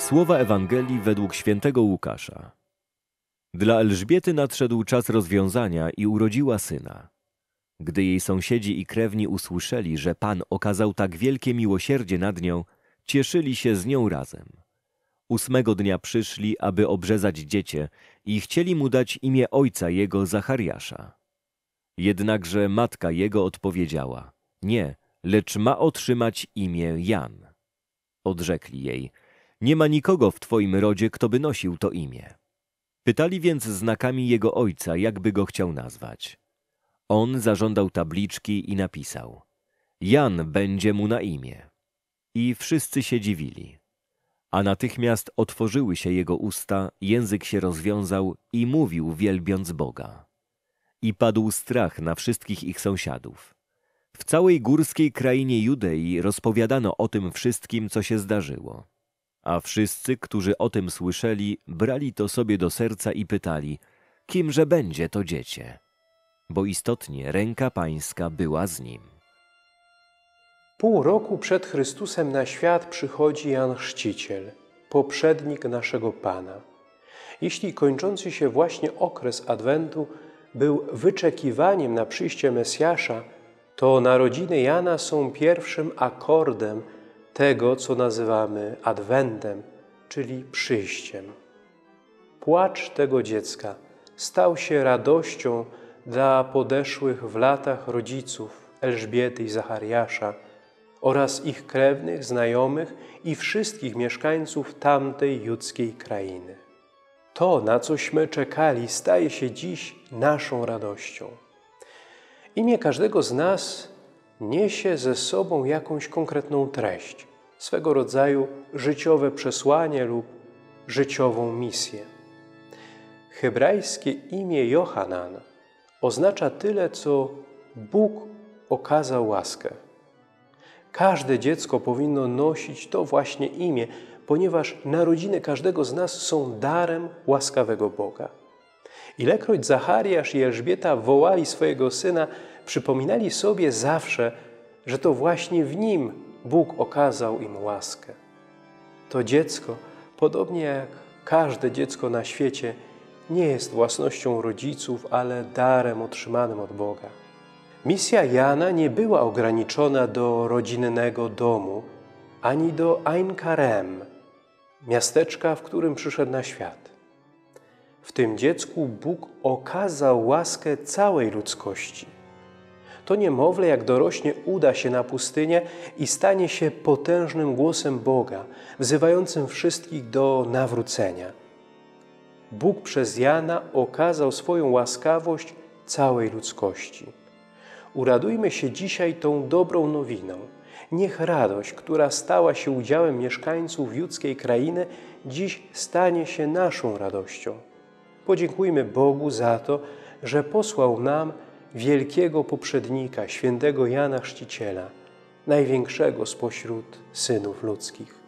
Słowa Ewangelii według świętego Łukasza. Dla Elżbiety nadszedł czas rozwiązania i urodziła syna. Gdy jej sąsiedzi i krewni usłyszeli, że Pan okazał tak wielkie miłosierdzie nad nią, cieszyli się z nią razem. 8 dnia przyszli, aby obrzezać dziecię i chcieli mu dać imię ojca jego Zachariasza. Jednakże matka jego odpowiedziała: nie, lecz ma otrzymać imię Jan. Odrzekli jej: nie ma nikogo w twoim rodzie, kto by nosił to imię. Pytali więc znakami jego ojca, jakby go chciał nazwać. On zażądał tabliczki i napisał: Jan będzie mu na imię. I wszyscy się dziwili. A natychmiast otworzyły się jego usta, język się rozwiązał i mówił, wielbiąc Boga. I padł strach na wszystkich ich sąsiadów. W całej górskiej krainie Judei rozpowiadano o tym wszystkim, co się zdarzyło. A wszyscy, którzy o tym słyszeli, brali to sobie do serca i pytali: kimże będzie to dziecię? Bo istotnie ręka Pańska była z nim. Pół roku przed Chrystusem na świat przychodzi Jan Chrzciciel, poprzednik naszego Pana. Jeśli kończący się właśnie okres Adwentu był wyczekiwaniem na przyjście Mesjasza, to narodziny Jana są pierwszym akordem tego, co nazywamy Adwentem, czyli przyjściem. Płacz tego dziecka stał się radością dla podeszłych w latach rodziców Elżbiety i Zachariasza oraz ich krewnych, znajomych i wszystkich mieszkańców tamtej judzkiej krainy. To, na cośmy czekali, staje się dziś naszą radością. Imię każdego z nas niesie ze sobą jakąś konkretną treść, swego rodzaju życiowe przesłanie lub życiową misję. Hebrajskie imię Johanan oznacza tyle, co Bóg okazał łaskę. Każde dziecko powinno nosić to właśnie imię, ponieważ narodziny każdego z nas są darem łaskawego Boga. Ilekroć Zachariasz i Elżbieta wołali swojego syna, przypominali sobie zawsze, że to właśnie w nim Bóg okazał im łaskę. To dziecko, podobnie jak każde dziecko na świecie, nie jest własnością rodziców, ale darem otrzymanym od Boga. Misja Jana nie była ograniczona do rodzinnego domu, ani do Ein Karem, miasteczka, w którym przyszedł na świat. W tym dziecku Bóg okazał łaskę całej ludzkości. To niemowlę, jak dorośnie, uda się na pustynię i stanie się potężnym głosem Boga, wzywającym wszystkich do nawrócenia. Bóg przez Jana okazał swoją łaskawość całej ludzkości. Uradujmy się dzisiaj tą dobrą nowiną. Niech radość, która stała się udziałem mieszkańców judzkiej krainy, dziś stanie się naszą radością. Podziękujmy Bogu za to, że posłał nam wielkiego poprzednika, świętego Jana Chrzciciela, największego spośród synów ludzkich.